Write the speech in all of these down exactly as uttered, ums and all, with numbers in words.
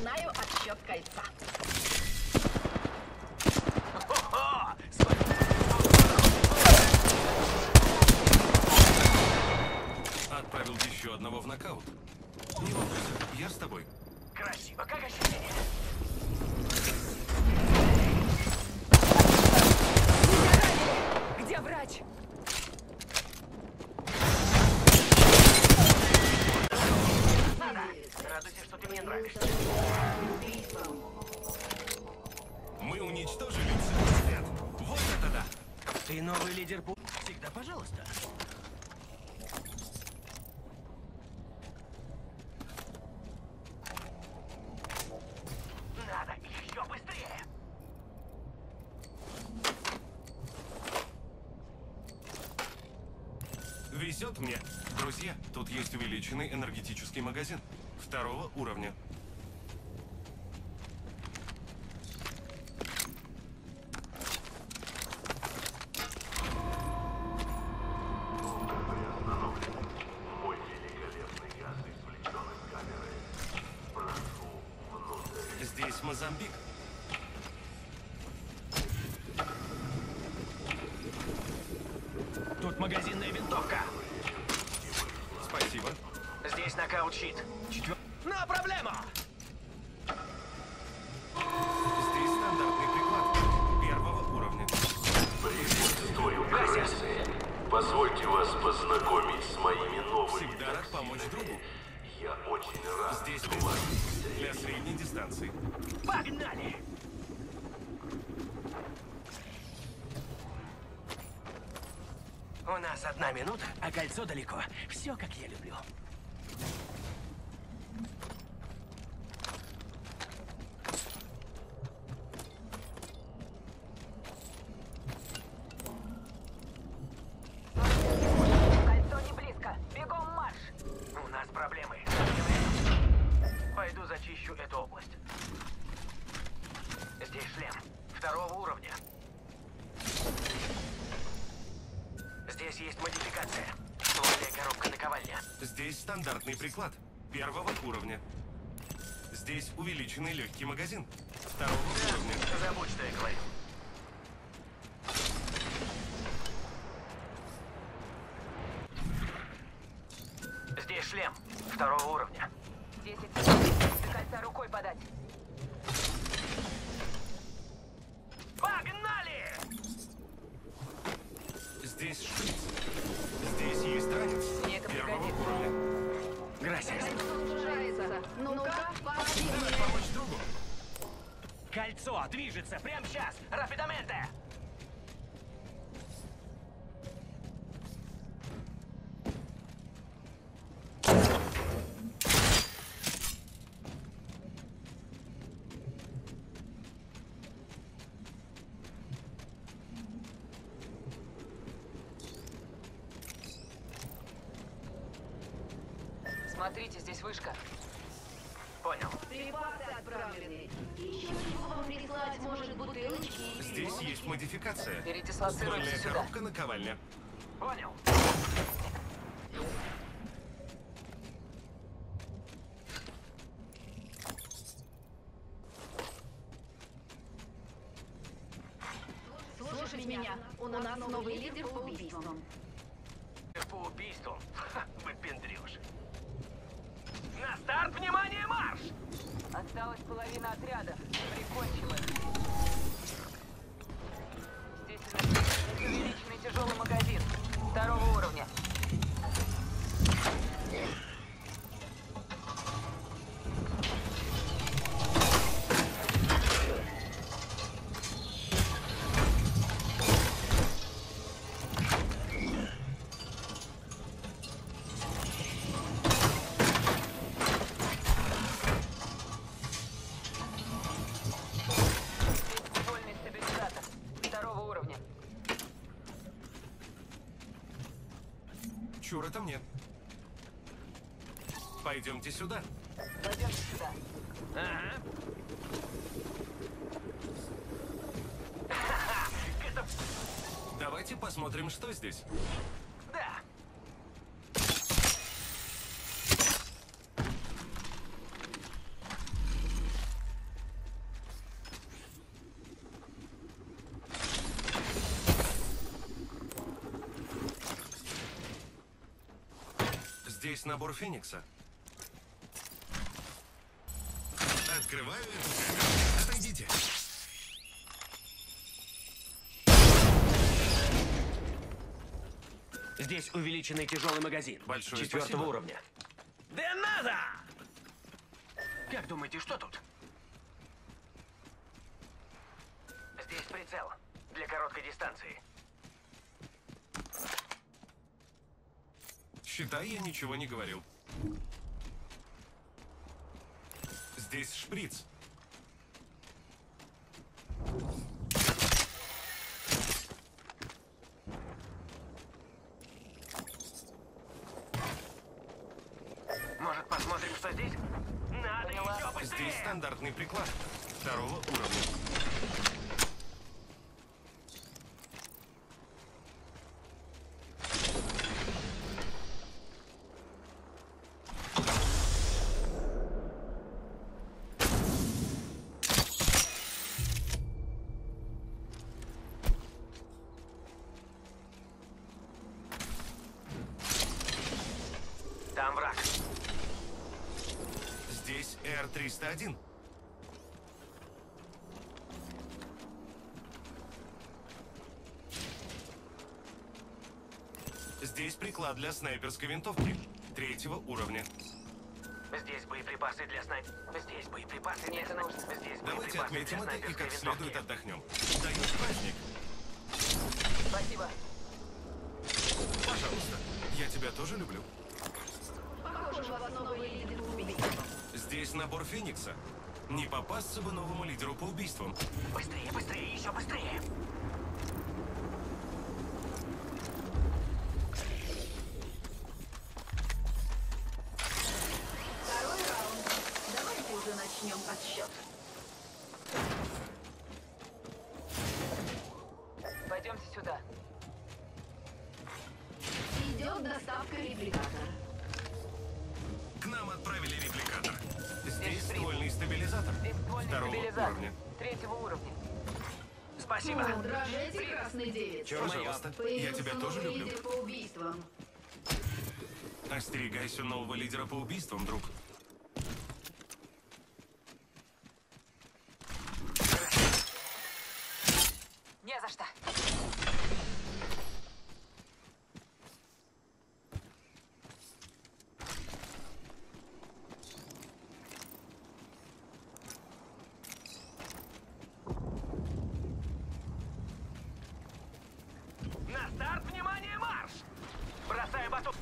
Начинаю отсчет кольца. Отправил еще одного в нокаут. Не волнуйся, я с тобой. Красиво, как ощущение? Где врач? Радуйся, что ты мне нравишься. Мы уничтожили целый отряд. Вот это да! Ты новый лидер пу... Всегда пожалуйста. Надо еще быстрее. Везет мне. Друзья, тут есть увеличенный энергетический магазин. Второго уровня. Здесь Мозамбик. Тут магазинная винтовка. Спасибо. Здесь нокаут-щит. Четвер... На проблема! Здесь стандартный приклад. Первого уровня. Приветствую, крысы. Позвольте вас познакомить с моими новыми Всегда рад помочь другу. Я очень рад. Здесь что вас для средней дистанции. Погнали! У нас одна минута, а кольцо далеко. Все, как я люблю. Кольцо не близко. Бегом марш. У нас проблемы. Пойду зачищу эту область. Здесь шлем. Второго уровня. Здесь есть модификация. Ствольная коробка наковальня. Здесь стандартный приклад. Первого уровня. Здесь увеличенный легкий магазин. Второго уровня. Забудь, что я говорю. Здесь шлем. Второго уровня. Десять секунд. До кольца рукой подать. Погнали! Здесь шприц. Здесь есть ранец. Мне это Первого пригодится. уровня. Грасиас. Сужается. Ну-ка, пошли. Надо помочь другу. Кольцо движется прямо сейчас. Рафидаменте! Смотрите, здесь вышка. Понял. Припасы отправлены. Еще чего вам прислать, может, бутылочки или Здесь есть модификация. Передислоцируйте Ствольная сюда. коробка наковальня. Понял. Слушай меня, у нас новый лидер по убийствам. По убийству. Ха, выпендрёж. На старт, внимание, марш! Осталась половина отряда. Прикончим их. Здесь увеличенный тяжелый магазин. Второго уровня. Ствольный стабилизатор. Второго уровня. Чура там нет. Пойдемте сюда. Пойдемте сюда. Ага. Ха-ха, это... Давайте посмотрим, что здесь. Да. Здесь набор Феникса. Открываю эту камеру. Отойдите. Здесь увеличенный тяжелый магазин. Большое четвертого спасибо. уровня. Да надо! Как думаете, что тут? Здесь прицел для короткой дистанции. Считай, я ничего не говорил. Здесь шприц. Может, посмотрим, что здесь? Надо еще быстрее! Здесь стандартный приклад второго уровня. Там враг. Здесь Эр триста один. Здесь приклад для снайперской винтовки третьего уровня. Здесь боеприпасы для снайп... Здесь боеприпасы Мне для это нужно. снайп... Здесь Давайте боеприпасы отметим для это и снайперской как следует винтовки. отдохнем. Даешь праздник. Спасибо. Пожалуйста. Я тебя тоже люблю. Похоже, у вас новые лидеры по убийствам. Здесь набор Феникса. Не попасться бы новому лидеру по убийствам. Быстрее, быстрее, еще быстрее! Второй раунд. Давайте уже начнем отсчет. Пойдемте сюда. Идет доставка репликатора. К нам отправили репликатор. Здесь шприц. ствольный стабилизатор Здесь ствольный второго стабилизатор. уровня. Третьего уровня. Спасибо! Ну, дрожите, красный девиц. Пожалуйста. Я Появился тебя тоже новый люблю. лидер по убийствам. Остерегайся нового лидера по убийствам, друг. Не за что. На старт, внимание, марш! Бросаю батут.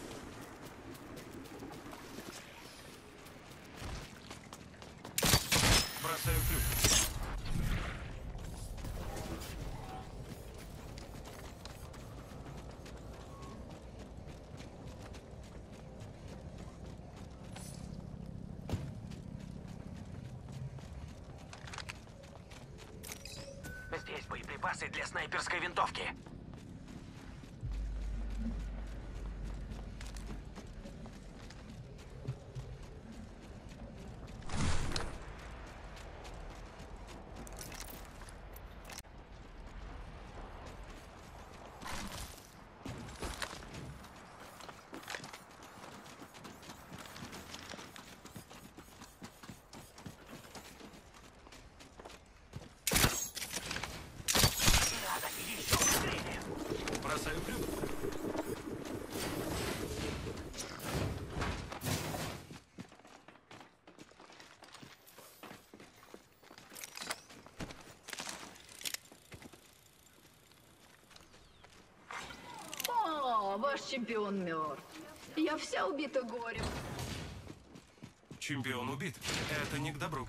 Бросаю крюк. Здесь боеприпасы для снайперской винтовки. Надо еще быстрее! Бросаю крюк. О, ваш чемпион мертв. Я вся убита горем. Чемпион убит. Это не к добру.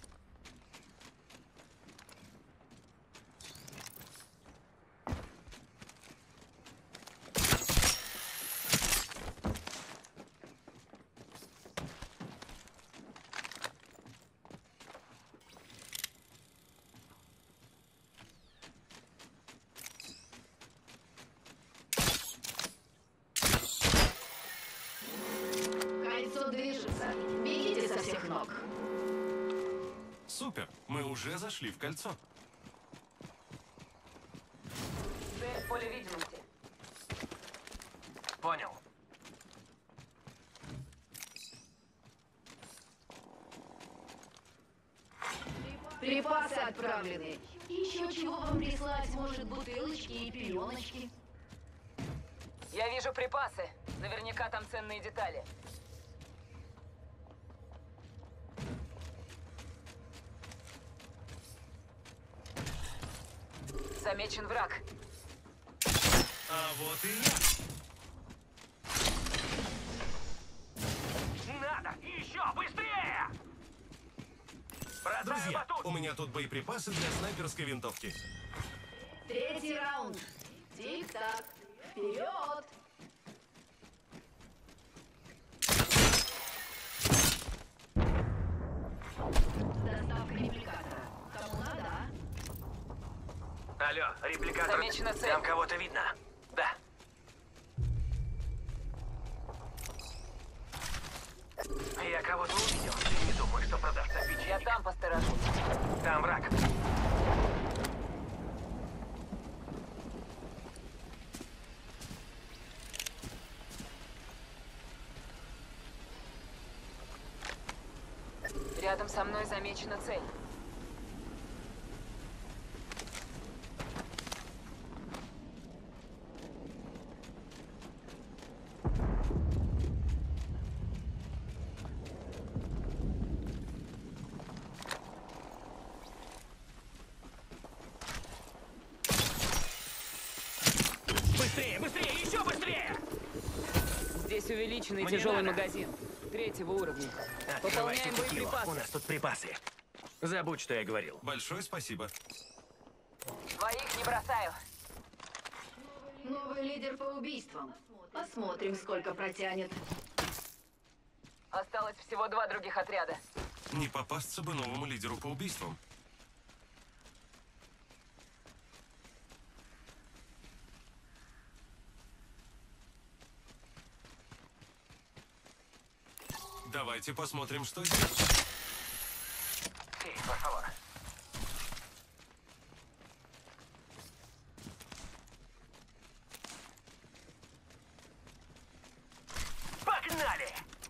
Кольцо движется. Бегите со всех ног. Супер. Мы уже зашли в кольцо. Цель в поле видимости. Понял. Припасы отправлены. Еще чего вам прислать? Может, бутылочки и пеленочки? Я вижу припасы. Наверняка там ценные детали. Замечен враг. А вот и я. Надо! Еще быстрее! Бросаю Друзья, батут! у меня тут боеприпасы для снайперской винтовки. Третий раунд. Тик-так. Вперед! Доставка репликатора. Кому надо, а? Алло, репликатор. Замечена цель. Там кого-то видно. Да. Я кого-то увидел. Не думаю, что продастся Я печенье. там посторожусь. Там враг. Рядом со мной замечена цель. Быстрее, быстрее, еще быстрее! Здесь увеличенный Мне тяжелый надо. магазин. Третьего уровня. Открывайте Пополняем текилу. боеприпасы. У нас тут припасы. Забудь, что я говорил. Большое спасибо. Своих не бросаю. Новый лидер по убийствам. Посмотрим, сколько протянет. Осталось всего два других отряда. Не попасться бы новому лидеру по убийствам. Давайте посмотрим, что здесь. Sí, por favor. Погнали!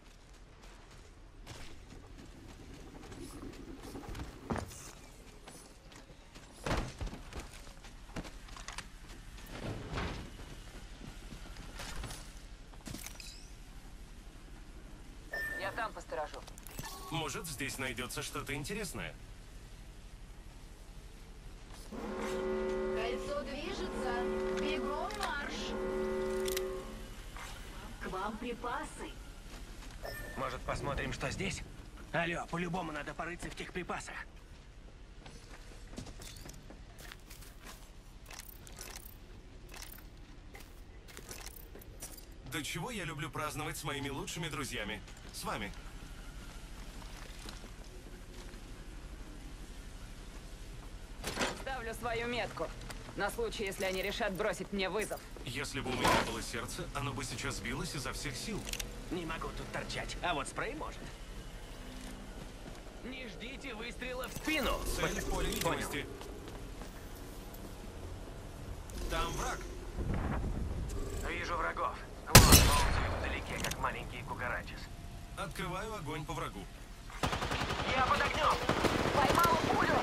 Я там посторожу. Может, здесь найдется что-то интересное. Кольцо движется. Бегом марш. К вам припасы. Может, посмотрим, что здесь? Алло, по-любому надо порыться в тех припасах. До чего я люблю праздновать с моими лучшими друзьями. С вами. Ставлю свою метку. На случай, если они решат бросить мне вызов. Если бы у меня было сердце, оно бы сейчас билось изо всех сил. Не могу тут торчать, а вот спрей может. Не ждите выстрела в спину. Цель в поле Понял. видимости. Там враг. Вижу врагов. Вот, ползают вдалеке, как маленькие кукарачес. Открываю огонь по врагу. Я под огнем! Поймал пулю!